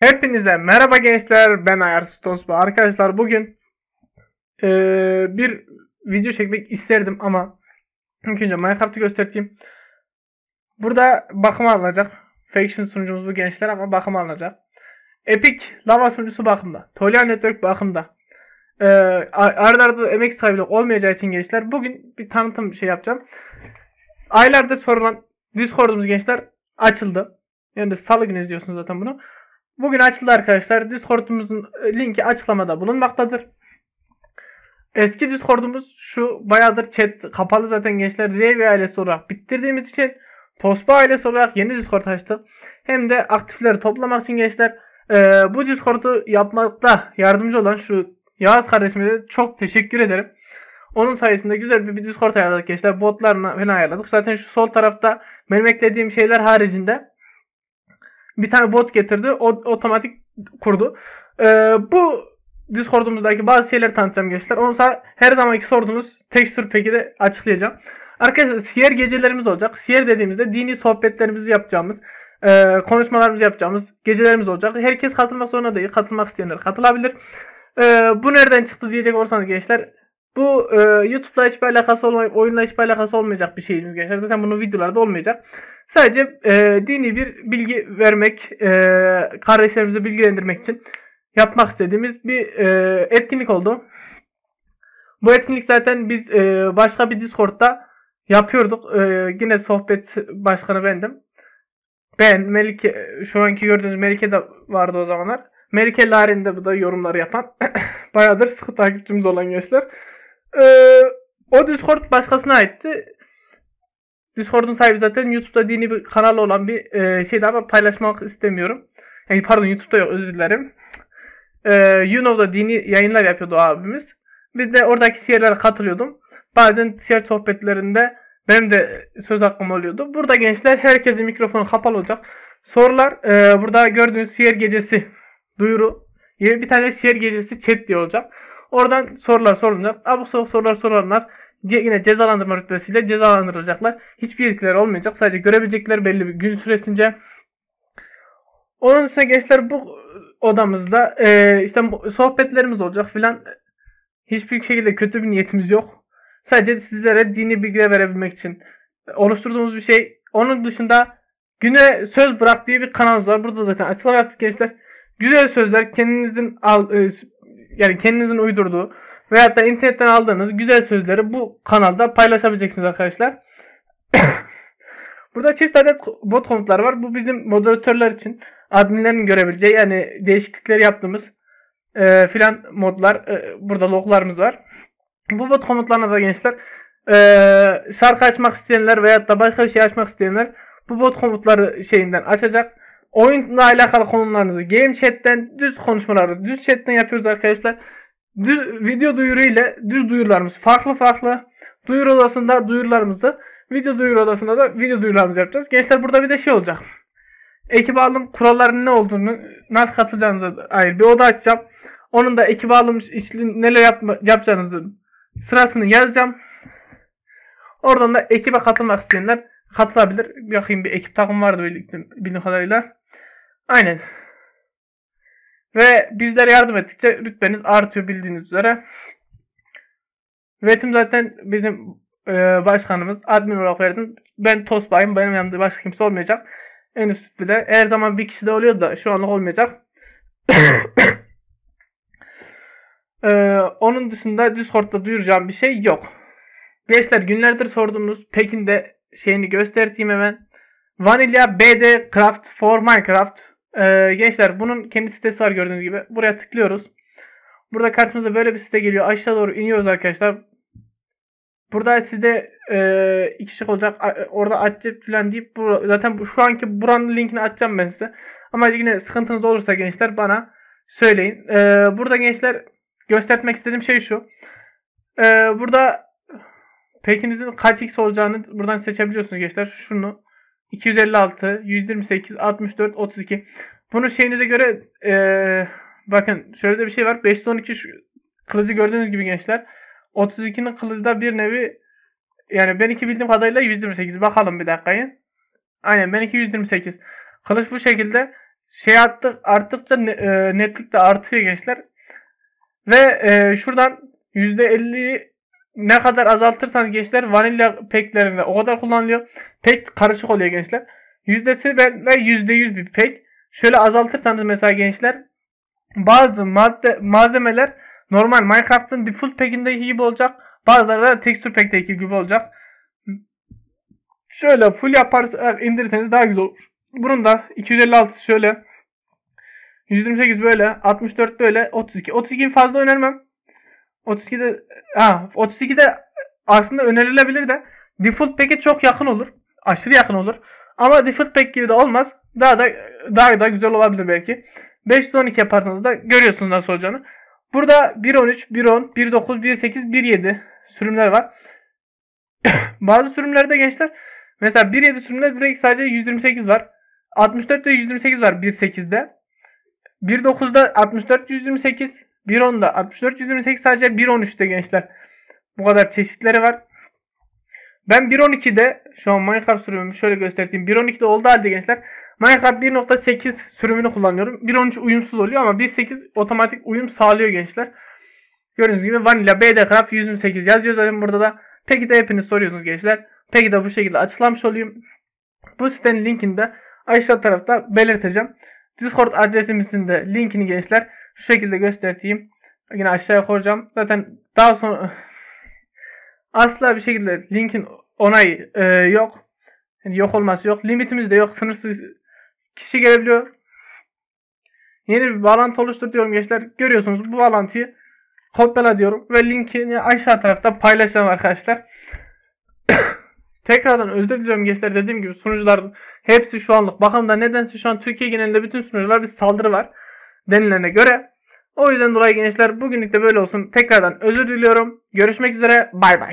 Hepinize merhaba gençler, ben Ayarsız Tosba. Arkadaşlar bugün bir video çekmek isterdim ama ilk önce Minecraft'ı göstereyim. Burada bakıma alınacak. Faction sunucumuz bu gençler ama bakıma alınacak. Epic Lava sunucusu bakımda. Tolian Network bakımda. Arda arada emek sahibi olmayacağı için gençler bugün bir tanıtım yapacağım. Aylardır sorulan Discord'umuz gençler açıldı. Yani salı günü izliyorsunuz zaten bunu. Bugün açıldı arkadaşlar. Discord'umuzun linki açıklamada bulunmaktadır. Eski Discord'umuz şu bayağıdır chat kapalı zaten gençler. ZV ailesi olarak bitirdiğimiz için Tosba ailesi olarak yeni Discord açtık. Hem de aktifleri toplamak için gençler bu Discord'u yapmakta yardımcı olan şu Yağız kardeşime de çok teşekkür ederim. Onun sayesinde güzel bir Discord ayarladık gençler. Botlarını falan ayarladık. Zaten şu sol tarafta benim eklediğim şeyler haricinde bir tane bot getirdi. O otomatik kurdu. Bu Discord'umuzdaki bazı şeyleri tanıtacağım gençler. Onsa her zamanki sorduğunuz texture pack'i de açıklayacağım. Arkadaşlar siyer gecelerimiz olacak. Siyer dediğimizde dini sohbetlerimizi yapacağımız, konuşmalarımızı yapacağımız gecelerimiz olacak. Herkes katılmak zorunda değil. Katılmak isteyenler katılabilir. Bu nereden çıktı diyecek olursanız gençler. Bu YouTube'la hiçbir alakası olmayıp oyunla hiçbir alakası olmayacak bir şeyimiz gençler. Zaten bunun videolarda olmayacak. Sadece dini bir bilgi vermek, kardeşlerimizi bilgilendirmek için yapmak istediğimiz bir etkinlik oldu. Bu etkinlik zaten biz başka bir Discord'da yapıyorduk. Yine sohbet başkanı bendim. Ben, Melike, şu anki gördüğünüz Melike de vardı o zamanlar. Melike Larin de bu da yorumları yapan. Bayağıdır sıkı takipçimiz olan gençler. O Discord başkasına aitti. Discord'un sahibi zaten YouTube'da dini bir kanal olan bir şeydi ama paylaşmak istemiyorum. Yani pardon, YouTube'da yok, özür dilerim. YouKnow'da dini yayınlar yapıyordu o abimiz. Biz de oradaki siyerlere katılıyordum. Bazen siyer sohbetlerinde benim de söz hakkım oluyordu. Burada gençler herkesin mikrofonu kapalı olacak. Sorular burada gördüğünüz siyer gecesi duyuru. Bir tane siyer gecesi chat diye olacak. Oradan sorular sorulacak. Abuk sabuk sorular soranlar yine cezalandırma rütbesiyle cezalandırılacaklar. Hiçbir yetkileri olmayacak. Sadece görebilecekleri belli bir gün süresince. Onun dışında gençler bu odamızda işte sohbetlerimiz olacak filan. Hiçbir şekilde kötü bir niyetimiz yok. Sadece sizlere dini bilgiler verebilmek için oluşturduğumuz bir şey. Onun dışında güne söz bırak diye bir kanalımız var. Burada zaten açıklama yaptık gençler. Güzel sözler kendinizin uydurduğu veyahut da internetten aldığınız güzel sözleri bu kanalda paylaşabileceksiniz arkadaşlar. Burada çift adet bot komutları var. Bu bizim moderatörler için adminlerin görebileceği, yani değişiklikleri yaptığımız filan modlar. Burada loglarımız var. Bu bot komutlarına da gençler şarkı açmak isteyenler veyahut da başka bir şey açmak isteyenler bu bot komutları şeyinden açacak. Oyunla alakalı konularınızı game chat'ten, düz konuşmaları düz chat'ten yapıyoruz arkadaşlar. Video duyuru ile düz duyurularımız farklı. Duyuru odasında duyurularımızı, video duyuru odasında da video duyurularımızı yapacağız. Gençler burada bir de şey olacak. Ekip alım kurallarının ne olduğunu, nasıl katılacağınızı ayrı bir oda açacağım. Onun da ekip alım neler yapacağınızı sırasını yazacağım. Oradan da ekibe katılmak isteyenler katılabilir. Bakayım, bir ekip takım vardı bildiğim kadarıyla. Aynen. Ve bizlere yardım ettikçe rütbeniz artıyor bildiğiniz üzere. Vetim zaten bizim başkanımız. Admin olarak verdim. Ben Tosba'yım. Benim yanımda başka kimse olmayacak. En üst rütbede. Her zaman bir kişi de oluyor da şu anlık olmayacak. Onun dışında Discord'da duyuracağım bir şey yok. Gençler, günlerdir sorduğunuz Pekin de şeyini göstereyim hemen. Vanilla BD Craft for Minecraft. Gençler, bunun kendi sitesi var gördüğünüz gibi. Buraya tıklıyoruz. Burada karşımıza böyle bir site geliyor. Aşağı doğru iniyoruz arkadaşlar. Burada size 2 şık olacak. Orada açacak falan deyip zaten şu anki buranın linkini açacağım ben size. Ama yine sıkıntınız olursa gençler bana söyleyin. Burada gençler göstermek istediğim şey şu. Burada pekinizin kaç x olacağını buradan seçebiliyorsunuz gençler. Şunu 256, 128, 64, 32. Bunu şeyinize göre bakın şöyle de bir şey var. 512 kılıcı gördüğünüz gibi gençler. 32'nin kılıcı da bir nevi, yani benimki bildiğim kadarıyla 128. Bakalım bir dakikayı. Aynen, benimki 128. Kılıç bu şekilde. arttıkça netlik de artıyor gençler. Ve şuradan %50'yi ne kadar azaltırsanız gençler vanilya peklerinde o kadar kullanılıyor. Pek karışık oluyor gençler. Yüzdesi ve %100 bir pek. Şöyle azaltırsanız mesela gençler bazı malzemeler normal Minecraft'ın default pack'indeki gibi olacak. Bazıları da texture pack'teki gibi olacak. Şöyle full yaparsanız indirirseniz daha güzel olur. Bunun da 256 şöyle, 128 böyle, 64 böyle, 32. 32'yi fazla önermem. 32'de aslında önerilebilir de default pack'e çok yakın olur. Aşırı yakın olur. Ama default pack gibi de olmaz. Daha da güzel olabilir belki. 512 yaparsanız da görüyorsunuz nasıl olacağını. Burada 1.13, 1.10, 1.9, 1.8, 1.7 sürümler var. Bazı sürümlerde gençler mesela 1.7 sürümde direkt sadece 128 var. 64'te 128 var 1.8'de. 1.9'da 64 128, 1.10'da 64 128, sadece 1.13'te gençler. Bu kadar çeşitleri var. Ben 1.12'de şu an Minecraft sürümümü şöyle göstereyim. 1.12'de olduğu halde gençler Minecraft 1.8 sürümünü kullanıyorum. 1.13 uyumsuz oluyor ama 1.8 otomatik uyum sağlıyor gençler. Gördüğünüz gibi Vanilla BDCraft 128 yazıyor zaten burada da. Peki de hepiniz soruyorsunuz gençler. Peki de bu şekilde açıklamış olayım. Bu sitenin linkini de aşağı tarafta belirteceğim. Discord adresimizin de linkini gençler şu şekilde göstereyim. Yine aşağıya koyacağım. Zaten daha sonra asla bir şekilde linkin onayı yok. Yani yok olması yok. Limitimiz de yok. Sınırsız kişi gelebiliyor. Yeni bir bağlantı oluştur diyorum gençler. Görüyorsunuz bu bağlantıyı kopyala diyorum. Ve linkini aşağı tarafta paylaşacağım arkadaşlar. Tekrardan özür diliyorum gençler. Dediğim gibi sunucuların hepsi şu anlık bakımda, nedense şu an Türkiye genelinde bütün sunucular bir saldırı var denilene göre. O yüzden dolayı gençler bugünlük de böyle olsun. Tekrardan özür diliyorum. Görüşmek üzere. Bay bay.